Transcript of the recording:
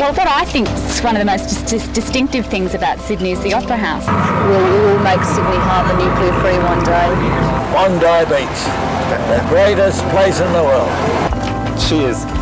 Well, what I think is one of the most distinctive things about Sydney is the Opera House. We'll make Sydney Harbour nuclear-free one day. Bondi Beach, the greatest place in the world. Cheers.